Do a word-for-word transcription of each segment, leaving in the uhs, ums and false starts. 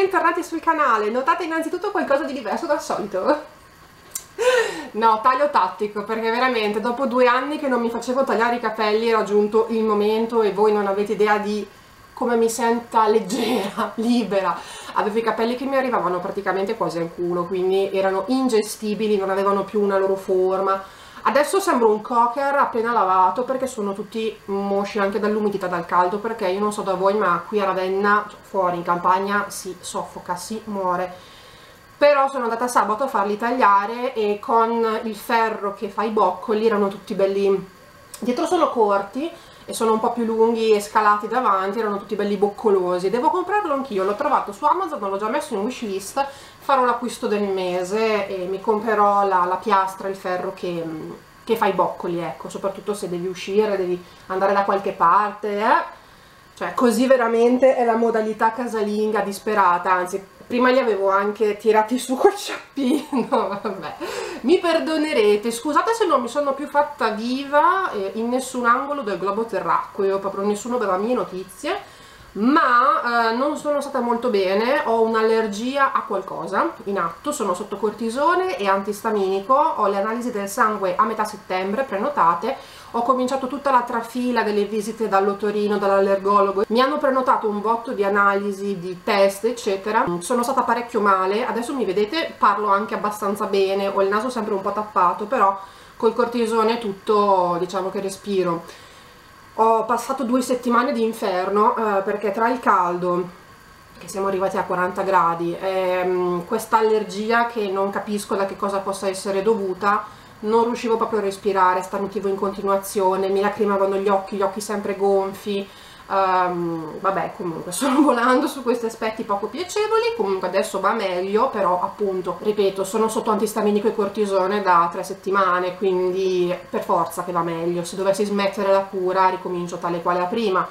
bentornati sul canale. Notate innanzitutto qualcosa di diverso dal solito? No, taglio tattico, perché veramente dopo due anni che non mi facevo tagliare i capelli era giunto il momento e voi non avete idea di come mi senta leggera, libera. Avevo i capelli che mi arrivavano praticamente quasi al culo, quindi erano ingestibili, non avevano più una loro forma. Adesso sembro un cocker appena lavato perché sono tutti mosci anche dall'umidità, dal caldo, perché io non so da voi ma qui a Ravenna, cioè fuori in campagna, si soffoca, si muore. Però sono andata sabato a farli tagliare e con il ferro che fa i boccoli erano tutti belli, dietro sono corti e sono un po' più lunghi e scalati davanti, erano tutti belli boccolosi. Devo comprarlo anch'io, l'ho trovato su Amazon, l'ho già messo in wishlist, farò l'acquisto del mese e mi comprerò la, la piastra, il ferro che, che fa i boccoli, ecco, soprattutto se devi uscire, devi andare da qualche parte, eh? Cioè così veramente è la modalità casalinga disperata, anzi prima li avevo anche tirati su col ciappino, vabbè. Mi perdonerete, scusate se non mi sono più fatta viva eh, in nessun angolo del globo terracqueo, proprio nessuno aveva mie notizie, ma eh, non sono stata molto bene, ho un'allergia a qualcosa in atto, sono sotto cortisone e antistaminico, ho le analisi del sangue a metà settembre prenotate, ho cominciato tutta la trafila delle visite dall'otorino, dall'allergologo, mi hanno prenotato un botto di analisi, di test eccetera, sono stata parecchio male, adesso mi vedete parlo anche abbastanza bene, ho il naso sempre un po' tappato, però col cortisone tutto diciamo che respiro. Ho passato due settimane di inferno eh, perché tra il caldo, che siamo arrivati a quaranta gradi, e questa allergia che non capisco da che cosa possa essere dovuta, non riuscivo proprio a respirare, starnutivo in continuazione, mi lacrimavano gli occhi, gli occhi sempre gonfi, um, vabbè comunque sono volando su questi aspetti poco piacevoli, comunque adesso va meglio, però appunto, ripeto, sono sotto antistaminico e cortisone da tre settimane, quindi per forza che va meglio, se dovessi smettere la cura ricomincio tale quale a prima.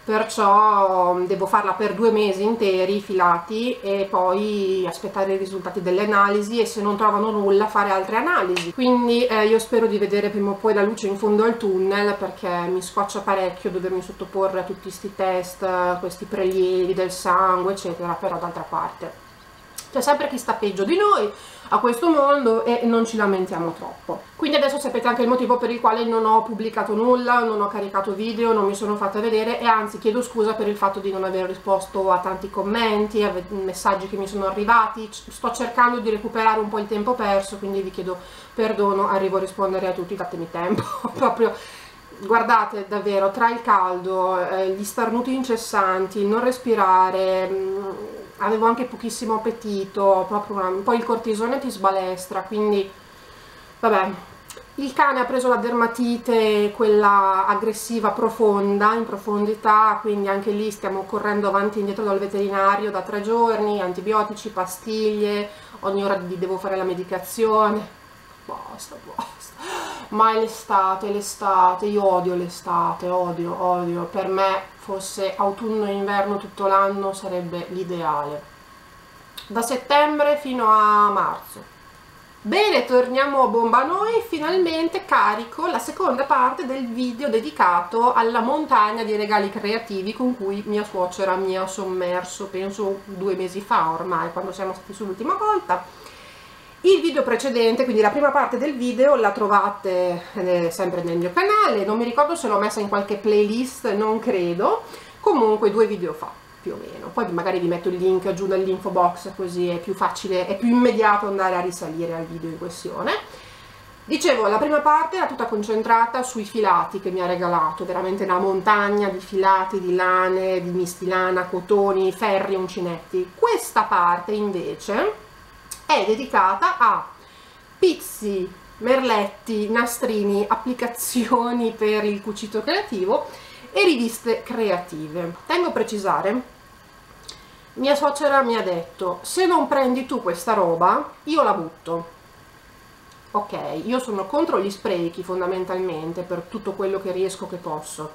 Perciò devo farla per due mesi interi filati e poi aspettare i risultati delle analisi e se non trovano nulla fare altre analisi. Quindi eh, io spero di vedere prima o poi la luce in fondo al tunnel, perché mi scoccia parecchio dovermi sottoporre a tutti questi test, questi prelievi del sangue eccetera, però d'altra parte c'è sempre chi sta peggio di noi a questo mondo e non ci lamentiamo troppo. Quindi adesso sapete anche il motivo per il quale non ho pubblicato nulla, non ho caricato video, non mi sono fatta vedere e anzi chiedo scusa per il fatto di non aver risposto a tanti commenti, a messaggi che mi sono arrivati. Sto cercando di recuperare un po' il tempo perso, quindi vi chiedo perdono, arrivo a rispondere a tutti, datemi tempo. Proprio guardate, davvero, tra il caldo, eh, gli starnuti incessanti, il non respirare, mh, avevo anche pochissimo appetito, proprio una, poi il cortisone ti sbalestra, quindi vabbè. Il cane ha preso la dermatite, quella aggressiva profonda, in profondità, quindi anche lì stiamo correndo avanti e indietro dal veterinario da tre giorni, antibiotici, pastiglie, ogni ora gli devo fare la medicazione, basta, basta. Ma è l'estate, l'estate, io odio l'estate, odio, odio, per me fosse autunno e inverno tutto l'anno sarebbe l'ideale. Da settembre fino a marzo. Bene, torniamo a bomba noi, finalmente carico la seconda parte del video dedicato alla montagna di regali creativi con cui mia suocera mi ha sommerso, penso due mesi fa ormai, quando siamo stati su l'ultima volta. Il video precedente, quindi la prima parte del video, la trovate eh, sempre nel mio canale, non mi ricordo se l'ho messa in qualche playlist, non credo, comunque due video fa, più o meno. Poi magari vi metto il link giù nell'info box, così è più facile, è più immediato andare a risalire al video in questione. Dicevo, la prima parte era tutta concentrata sui filati che mi ha regalato, veramente una montagna di filati, di lane, di mistilana, cotoni, ferri, uncinetti. Questa parte invece è dedicata a pizzi, merletti, nastrini, applicazioni per il cucito creativo e riviste creative. Tengo a precisare, mia suocera mi ha detto, se non prendi tu questa roba io la butto. Ok, io sono contro gli sprechi fondamentalmente, per tutto quello che riesco, che posso.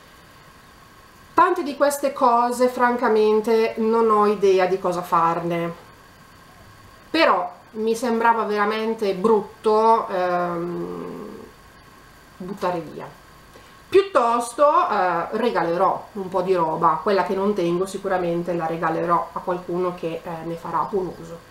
Tante di queste cose francamente non ho idea di cosa farne, però mi sembrava veramente brutto ehm, buttare via. piuttosto eh, regalerò un po' di roba, quella che non tengo sicuramente la regalerò a qualcuno che eh, ne farà buon uso.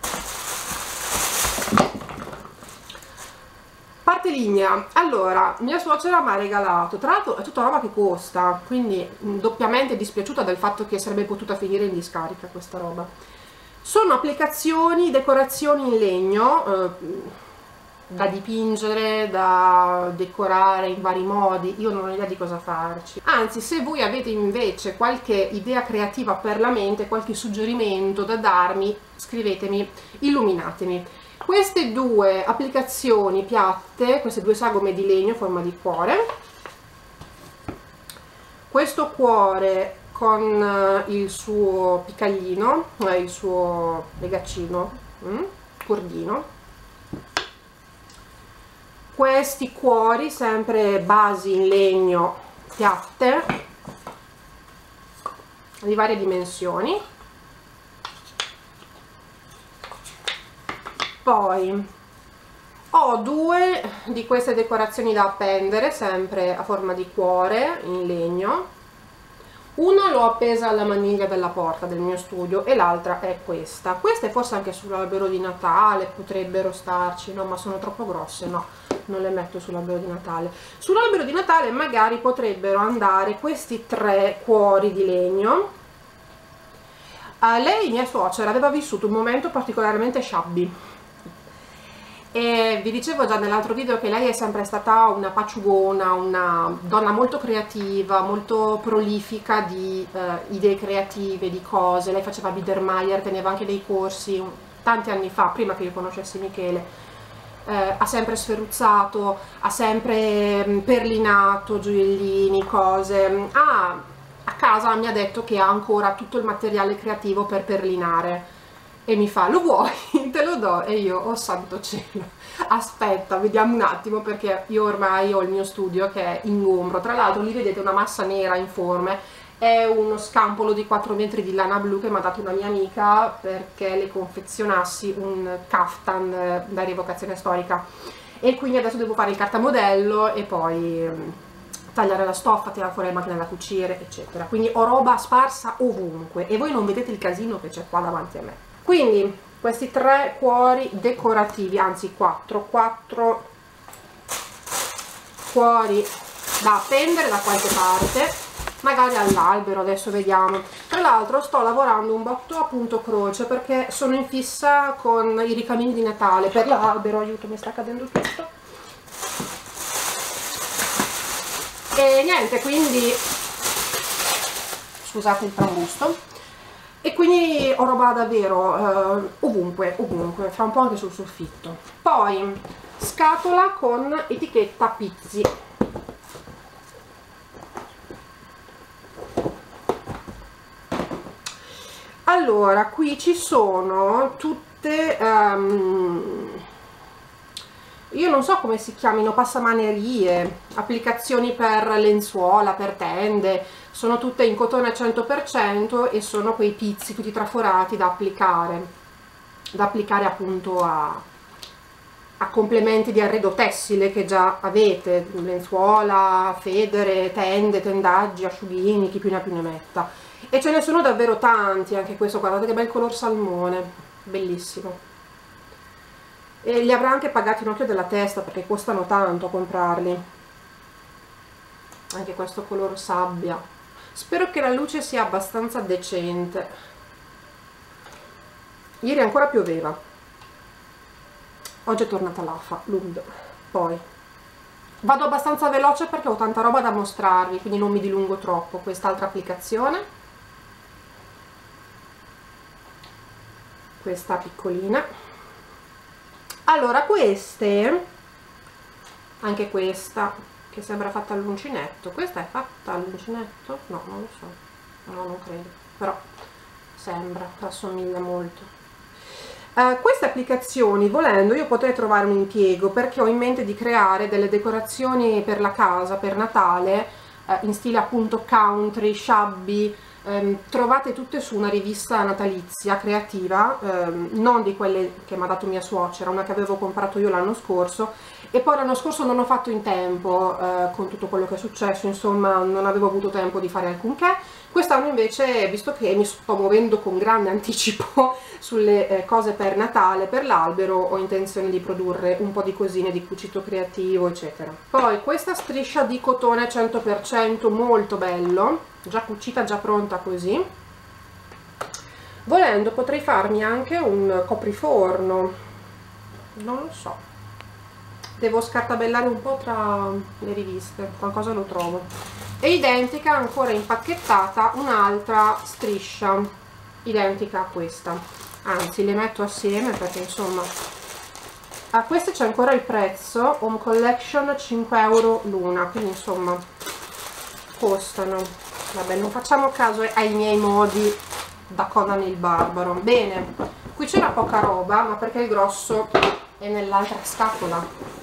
Parte lignea, allora mia suocera mi ha regalato, tra l'altro è tutta roba che costa, quindi mh, doppiamente dispiaciuta del fatto che sarebbe potuta finire in discarica questa roba. Sono applicazioni, decorazioni in legno, eh, da dipingere, da decorare in vari modi. Io non ho idea di cosa farci, anzi se voi avete invece qualche idea creativa per la mente, qualche suggerimento da darmi, scrivetemi, illuminatemi. Queste due applicazioni piatte, queste due sagome di legno a forma di cuore, questo cuore con il suo picaglino, il suo legaccino, mm, cordino, questi cuori sempre basi in legno piatte di varie dimensioni. Poi ho due di queste decorazioni da appendere sempre a forma di cuore in legno. Una l'ho appesa alla maniglia della porta del mio studio e l'altra è questa. Queste forse anche sull'albero di Natale potrebbero starci, no, ma sono troppo grosse, no, non le metto sull'albero di Natale. Sull'albero di Natale magari potrebbero andare questi tre cuori di legno. Uh, lei, mia suocera, aveva vissuto un momento particolarmente shabby. E vi dicevo già nell'altro video che lei è sempre stata una paciugona, una donna molto creativa, molto prolifica di eh, idee creative, di cose. Lei faceva Biedermeier, teneva anche dei corsi tanti anni fa, prima che io conoscessi Michele. Eh, ha sempre sferruzzato, ha sempre mh, perlinato gioiellini, cose. Ah, a casa mi ha detto che ha ancora tutto il materiale creativo per perlinare. E mi fa, lo vuoi? Te lo do. E io, oh santo cielo, aspetta, vediamo un attimo, perché io ormai ho il mio studio che è ingombro. Tra l'altro lì vedete una massa nera informe, è uno scampolo di quattro metri di lana blu che mi ha dato una mia amica perché le confezionassi un kaftan da rievocazione storica, e quindi adesso devo fare il cartamodello e poi tagliare la stoffa, tirare fuori la macchina da cucire, eccetera. Quindi ho roba sparsa ovunque e voi non vedete il casino che c'è qua davanti a me. Quindi questi tre cuori decorativi, anzi quattro, quattro cuori da appendere da qualche parte, magari all'albero, adesso vediamo. Tra l'altro sto lavorando un botto a punto croce perché sono in fissa con i ricamini di Natale per l'albero. Aiuto, mi sta cadendo tutto. E niente, quindi scusate il trambusto. E quindi ho roba davvero eh, ovunque, ovunque, fra un po' anche sul soffitto. Poi scatola con etichetta Pizzi. Allora, qui ci sono tutte, um, io non so come si chiamino, passamanerie, applicazioni per lenzuola, per tende. Sono tutte in cotone al cento per cento e sono quei pizzi tutti traforati da applicare, da applicare appunto a, a complementi di arredo tessile che già avete, lenzuola, federe, tende, tendaggi, asciughini, chi più ne ha più ne metta. E ce ne sono davvero tanti, anche questo, guardate che bel color salmone, bellissimo. E li avrà anche pagati un occhio della testa perché costano tanto a comprarli. Anche questo color sabbia. Spero che la luce sia abbastanza decente. Ieri ancora pioveva, oggi è tornata l'afa, l'umido. Poi vado abbastanza veloce perché ho tanta roba da mostrarvi, quindi non mi dilungo troppo. Quest'altra applicazione, questa piccolina. Allora, queste, anche questa che sembra fatta all'uncinetto. Questa è fatta all'uncinetto? No, non lo so, no, non credo, però sembra, assomiglia molto. Uh, queste applicazioni, volendo, io potrei trovare un impiego perché ho in mente di creare delle decorazioni per la casa, per Natale, uh, in stile appunto country, shabby, ehm, trovate tutte su una rivista natalizia creativa, ehm, non di quelle che mi ha dato mia suocera, una che avevo comprato io l'anno scorso, e poi l'anno scorso non ho fatto in tempo eh, con tutto quello che è successo, insomma non avevo avuto tempo di fare alcunché. Quest'anno invece, visto che mi sto muovendo con grande anticipo sulle eh, cose per Natale, per l'albero, ho intenzione di produrre un po' di cosine di cucito creativo, eccetera. Poi questa striscia di cotone cento per cento, molto bello, già cucita, già pronta così. Volendo potrei farmi anche un copriforno, non lo so, devo scartabellare un po' tra le riviste, qualcosa lo trovo. È identica, ancora impacchettata, un'altra striscia identica a questa, anzi le metto assieme perché insomma a queste c'è ancora il prezzo, Home Collection cinque euro l'una, quindi insomma costano. Vabbè, non facciamo caso ai miei modi da Conan il Barbaro. Bene, qui c'era poca roba, ma perché il grosso è nell'altra scatola.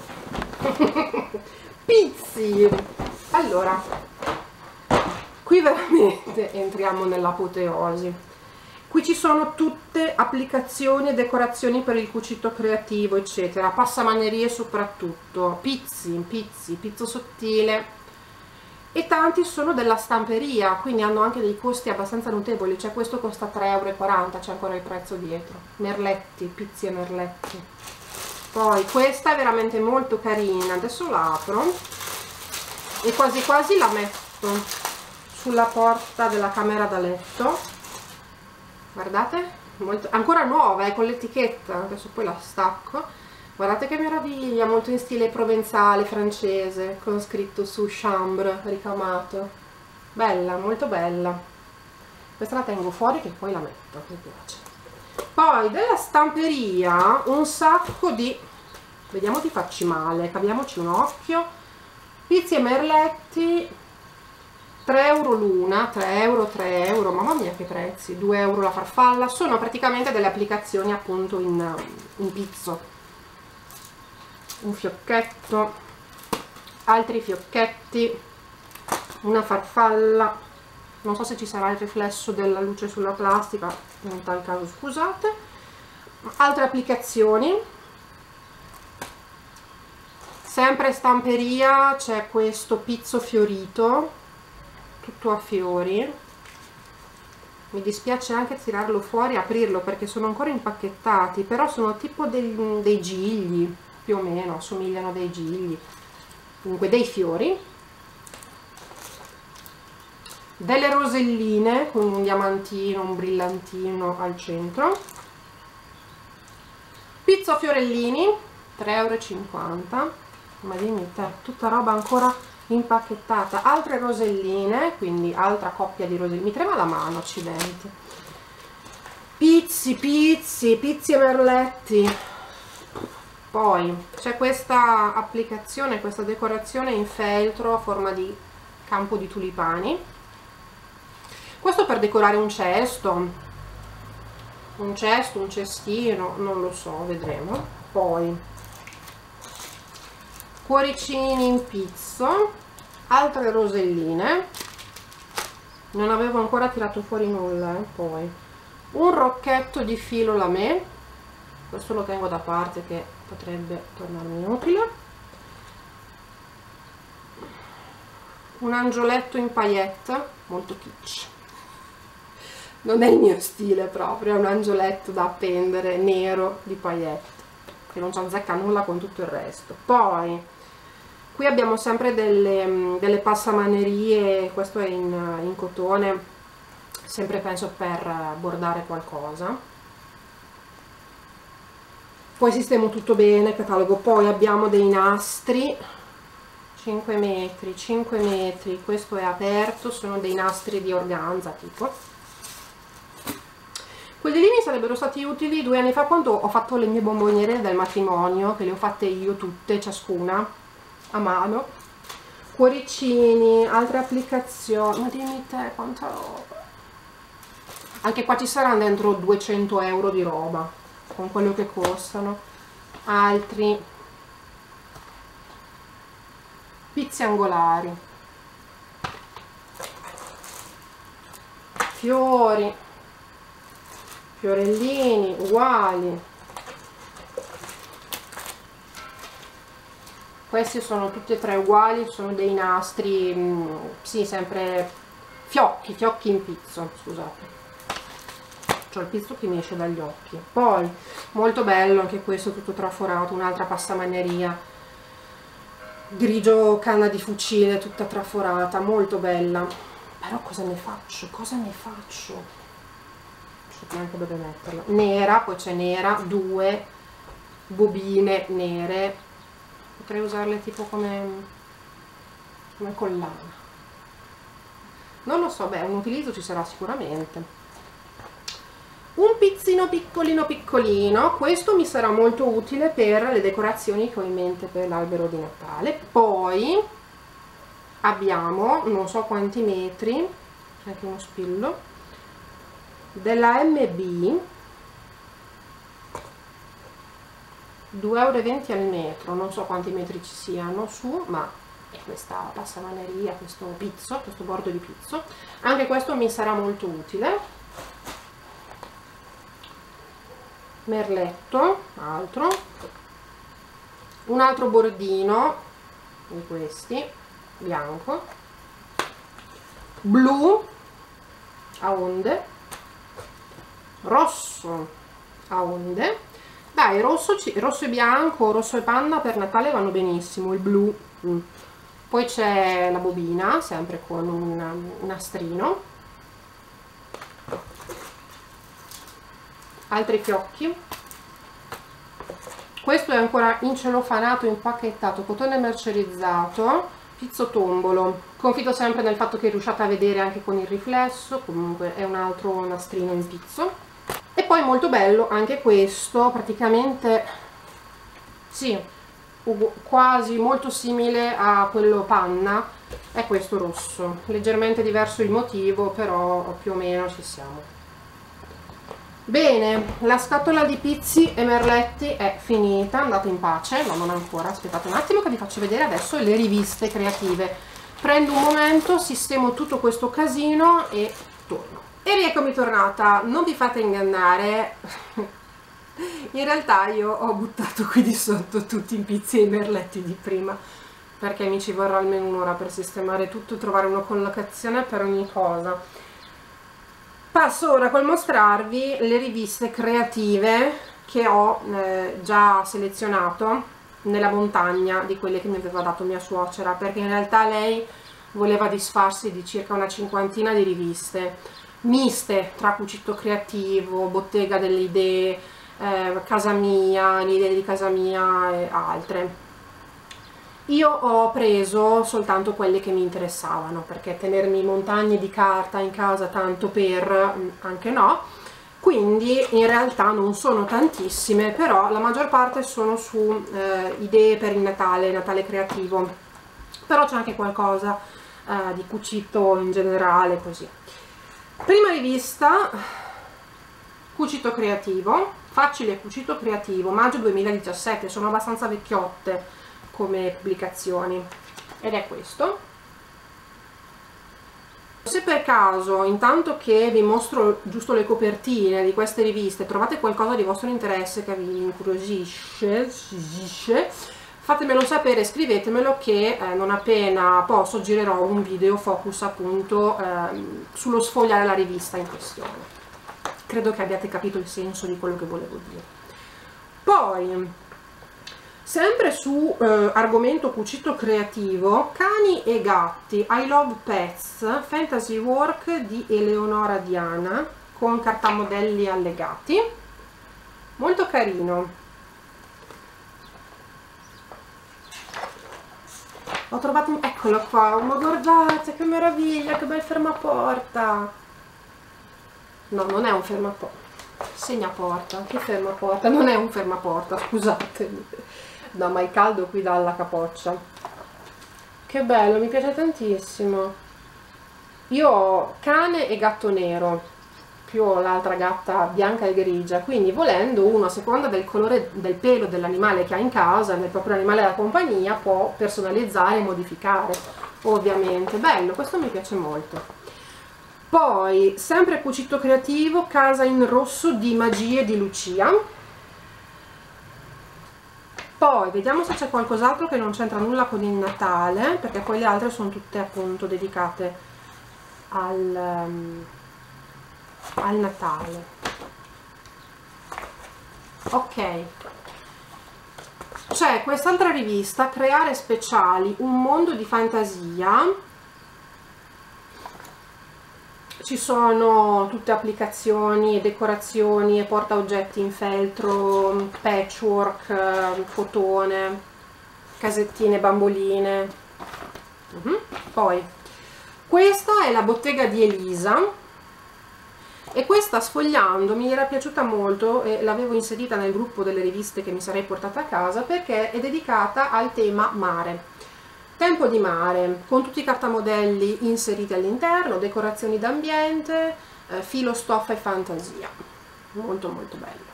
Pizzi! Allora, qui veramente entriamo nell'apoteosi. Qui ci sono tutte applicazioni e decorazioni per il cucito creativo, eccetera, passamanerie soprattutto, pizzi, pizzi, pizzo sottile, e tanti sono della stamperia, quindi hanno anche dei costi abbastanza notevoli, cioè questo costa tre euro e quaranta, c'è ancora il prezzo dietro. Merletti, pizzi e merletti. Poi questa è veramente molto carina, adesso la apro e quasi quasi la metto sulla porta della camera da letto. Guardate, molto, ancora nuova, è con l'etichetta, adesso poi la stacco. Guardate che meraviglia, molto in stile provenzale, francese, con scritto su chambre, ricamato. Bella, molto bella. Questa la tengo fuori che poi la metto, mi piace. Poi della stamperia un sacco di, vediamo di farci male, caviamoci un occhio, pizzi e merletti, tre euro l'una, tre euro, tre euro, mamma mia che prezzi, due euro la farfalla, sono praticamente delle applicazioni appunto in, in pizzo. Un fiocchetto, altri fiocchetti, una farfalla, non so se ci sarà il riflesso della luce sulla plastica, in tal caso scusate. Altre applicazioni, sempre stamperia, c'è questo pizzo fiorito, tutto a fiori. Mi dispiace anche tirarlo fuori e aprirlo perché sono ancora impacchettati, però sono tipo dei, dei gigli, più o meno, assomigliano a dei gigli, comunque dei fiori. Delle roselline con un diamantino, un brillantino al centro. Pizzo fiorellini, tre euro e cinquanta, ma dimmi te, tutta roba ancora impacchettata. Altre roselline, quindi altra coppia di roselline, mi trema la mano, accidenti. Pizzi, pizzi, pizzi e merletti. Poi c'è questa applicazione, questa decorazione in feltro a forma di campo di tulipani. Questo per decorare un cesto, un cesto, un cestino, non lo so, vedremo. Poi cuoricini in pizzo, altre roselline, non avevo ancora tirato fuori nulla, eh. Poi un rocchetto di filo lamè, questo lo tengo da parte che potrebbe tornarmi utile, un angioletto in paillette, molto kitsch, non è il mio stile proprio, è un angioletto da appendere nero di paillette che non ci azzecca nulla con tutto il resto. Poi qui abbiamo sempre delle, delle passamanerie, questo è in, in cotone, sempre penso per bordare qualcosa. Poi sistemo tutto bene, catalogo. Poi abbiamo dei nastri, cinque metri, cinque metri, questo è aperto, sono dei nastri di organza tipo. Quelli lì mi sarebbero stati utili due anni fa quando ho fatto le mie bomboniere del matrimonio, che le ho fatte io tutte, ciascuna, a mano. Cuoricini, altre applicazioni, ma dimmi te quanta roba. Anche qua ci saranno dentro duecento euro di roba, con quello che costano. Altri pizzi angolari, fiori, fiorellini uguali. Questi sono tutti e tre uguali, sono dei nastri, mh, sì, sempre fiocchi, fiocchi in pizzo, scusate. C'ho il pizzo che mi esce dagli occhi. Poi, molto bello anche questo, tutto traforato, un'altra passamanneria. Grigio canna di fucile, tutta traforata, molto bella. Però cosa ne faccio? Cosa ne faccio? Non so neanche dove metterla. Nera, poi c'è nera, due bobine nere. Potrei usarle tipo come, come collana. Non lo so, beh, un utilizzo ci sarà sicuramente. Un pizzino piccolino piccolino, questo mi sarà molto utile per le decorazioni che ho in mente per l'albero di Natale. Poi abbiamo, non so quanti metri, c'è anche uno spillo, della M B, due euro e venti al metro, non so quanti metri ci siano su, ma è questa passamaneria, questo pizzo, questo bordo di pizzo, anche questo mi sarà molto utile. Merletto, altro, un altro bordino di questi, bianco, blu a onde, rosso a onde. Dai, rosso, rosso e bianco, rosso e panna per Natale vanno benissimo, il blu. Mm. Poi c'è la bobina, sempre con un, un nastrino. Altri fiocchi. Questo è ancora incellofanato, impacchettato, cotone mercerizzato, pizzo tombolo. Confido sempre nel fatto che riusciate a vedere anche con il riflesso, comunque è un altro nastrino in pizzo. E poi molto bello anche questo, praticamente sì, quasi molto simile a quello panna, è questo rosso, leggermente diverso il motivo, però più o meno ci siamo. Bene, la scatola di pizzi e merletti è finita, andate in pace, no, non ancora, aspettate un attimo che vi faccio vedere adesso le riviste creative. Prendo un momento, sistemo tutto questo casino e torno. E rieccomi tornata, non vi fate ingannare, in realtà io ho buttato qui di sotto tutti i pizzi e i merletti di prima, perché mi ci vorrà almeno un'ora per sistemare tutto, trovare una collocazione per ogni cosa. Passo ora col mostrarvi le riviste creative che ho eh, già selezionato nella montagna di quelle che mi aveva dato mia suocera, perché in realtà lei voleva disfarsi di circa una cinquantina di riviste miste tra cucito creativo, bottega delle idee, eh, casa mia, le idee di casa mia e altre. Io ho preso soltanto quelle che mi interessavano, perché tenermi montagne di carta in casa tanto per, anche no, quindi in realtà non sono tantissime, però la maggior parte sono su eh, idee per il Natale, Natale creativo, però c'è anche qualcosa eh, di cucito in generale, così. Prima rivista, cucito creativo, facile cucito creativo, maggio duemiladiciassette, sono abbastanza vecchiotte come pubblicazioni, ed è questo. Se per caso, intanto che vi mostro giusto le copertine di queste riviste, trovate qualcosa di vostro interesse che vi incuriosisce, fatemelo sapere, scrivetemelo, che eh, non appena posso girerò un video focus appunto eh, sullo sfogliare la rivista in questione. Credo che abbiate capito il senso di quello che volevo dire. Poi, sempre su eh, argomento cucito creativo, cani e gatti, I Love Pets, Fantasy Work di Eleonora Diana, con cartamodelli allegati, molto carino. Ho trovato, eccolo qua, ma guardate che meraviglia, che bel fermaporta. No, non è un fermaporta, segnaporta, che fermaporta, non è un fermaporta, scusatemi. No, ma è caldo qui dalla capoccia. Che bello, mi piace tantissimo. Io ho cane e gatto nero, più l'altra gatta bianca e grigia, quindi volendo uno a seconda del colore del pelo dell'animale che ha in casa, del proprio animale da compagnia, può personalizzare e modificare, ovviamente. Bello, questo mi piace molto. Poi sempre Cucito Creativo, Casa in Rosso di Magie di Lucia. Poi vediamo se c'è qualcos'altro che non c'entra nulla con il Natale, perché poi le altre sono tutte appunto dedicate al, um, al Natale. Ok, c'è quest'altra rivista, Creare Speciali, un mondo di fantasia. Ci sono tutte applicazioni, decorazioni e portaoggetti in feltro, patchwork, cotone, casettine, bamboline. Uh-huh. Poi questa è la bottega di Elisa, e questa, sfogliando, mi era piaciuta molto e l'avevo inserita nel gruppo delle riviste che mi sarei portata a casa, perché è dedicata al tema mare. Tempo di mare, con tutti i cartamodelli inseriti all'interno, decorazioni d'ambiente, eh, filo, stoffa e fantasia. Molto molto bello.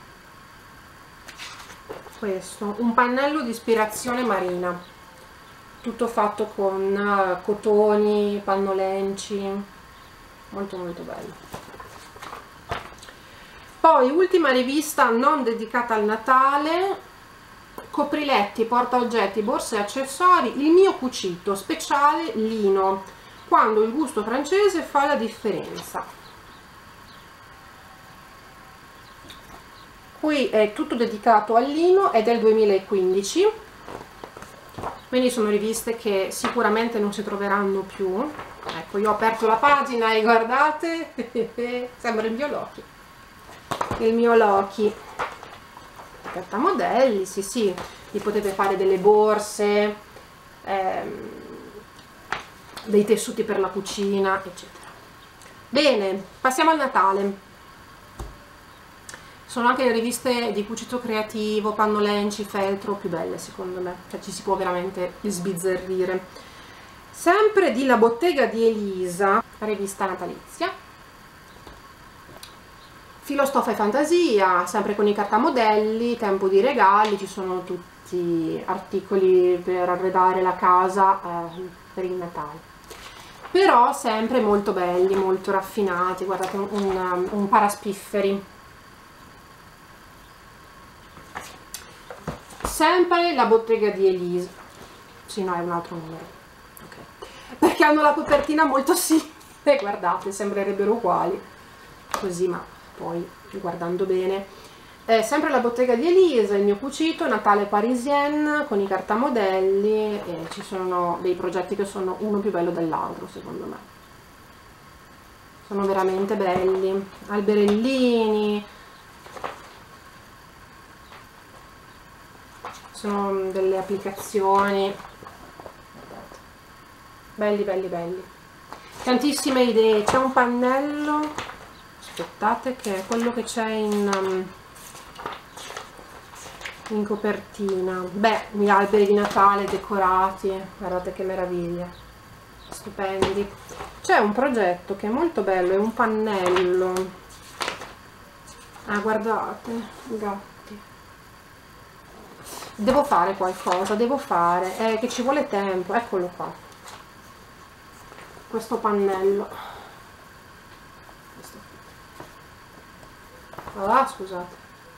Questo, un pannello di ispirazione marina, tutto fatto con uh, cotoni, pannolenci, molto molto bello. Poi, ultima rivista non dedicata al Natale, copriletti, portaoggetti, borse e accessori, il mio cucito speciale lino, quando il gusto francese fa la differenza. Qui è tutto dedicato al lino, è del duemilaquindici, quindi sono riviste che sicuramente non si troveranno più. Ecco, io ho aperto la pagina e guardate, sembra il mio Loki, il mio Loki. Cartamodelli, sì sì, vi potete fare delle borse, ehm, dei tessuti per la cucina, eccetera. Bene, passiamo al Natale. Sono anche le riviste di Cucito Creativo, pannolenci, feltro, più belle secondo me, cioè ci si può veramente sbizzarrire. Sempre di La Bottega di Elisa, rivista natalizia. Filo, stoffa e fantasia, sempre con i cartamodelli, tempo di regali, ci sono tutti articoli per arredare la casa eh, per il Natale. Però sempre molto belli, molto raffinati, guardate, un, un, un paraspifferi. Sempre La Bottega di Elisa, sì no è un altro numero, ok, perché hanno la copertina molto simile, guardate, sembrerebbero uguali, così ma poi guardando bene. Eh, sempre La Bottega di Elisa, il mio cucito, Natale Parisien con i cartamodelli, e ci sono dei progetti che sono uno più bello dell'altro secondo me, sono veramente belli, alberellini, sono delle applicazioni, belli belli belli, tantissime idee. C'è un pannello, aspettate, che è quello che c'è in, um, in copertina. Beh, gli alberi di Natale decorati, guardate che meraviglia, stupendi. C'è un progetto che è molto bello, è un pannello, ah guardate, gatti, devo fare qualcosa, devo fare, è che ci vuole tempo, eccolo qua, questo pannello. Ah, scusate,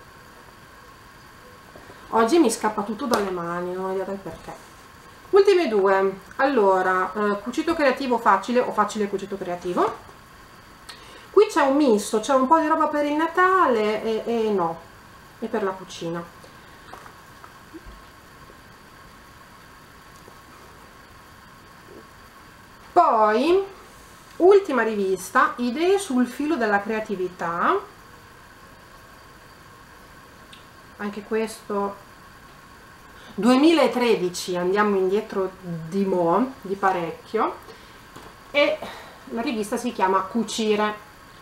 oggi mi scappa tutto dalle mani, non vedete il perché. Ultime due, allora, eh, Cucito Creativo facile o facile Cucito Creativo. Qui c'è un misto, c'è un po' di roba per il Natale e, e no, e per la cucina. Poi, ultima rivista, Idee sul filo della creatività. Anche questo duemilatredici, andiamo indietro di mo', di parecchio, e la rivista si chiama Cucire.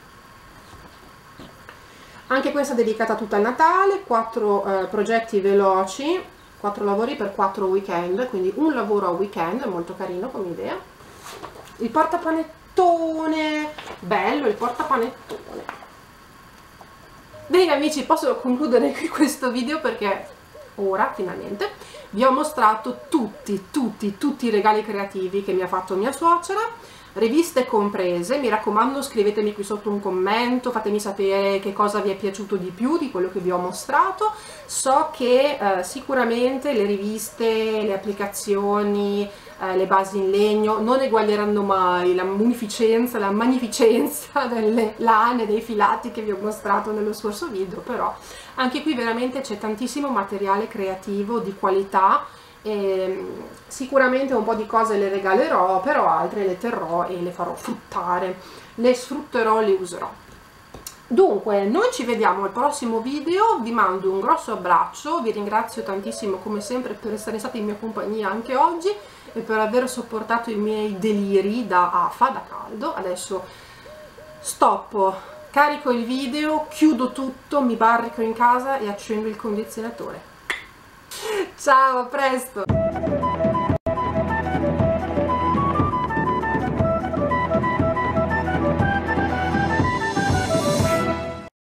Anche questa dedicata tutta al Natale, quattro eh, progetti veloci, quattro lavori per quattro weekend, quindi un lavoro a weekend, molto carino come idea. Il portapanettone, bello il portapanettone. Bene amici, posso concludere qui questo video perché ora finalmente vi ho mostrato tutti, tutti, tutti i regali creativi che mi ha fatto mia suocera. riviste comprese. Mi raccomando, scrivetemi qui sotto un commento, fatemi sapere che cosa vi è piaciuto di più di quello che vi ho mostrato. So che eh, sicuramente le riviste, le applicazioni, eh, le basi in legno non eguaglieranno mai la munificenza, la magnificenza delle lane, dei filati che vi ho mostrato nello scorso video, però anche qui veramente c'è tantissimo materiale creativo di qualità. E sicuramente un po' di cose le regalerò, però altre le terrò e le farò fruttare, le sfrutterò, le userò. Dunque, noi ci vediamo al prossimo video, vi mando un grosso abbraccio, vi ringrazio tantissimo come sempre per essere stati in mia compagnia anche oggi e per aver sopportato i miei deliri da afa, da caldo. Adesso stoppo, carico il video, chiudo tutto, mi barrico in casa e accendo il condizionatore. Ciao, a presto!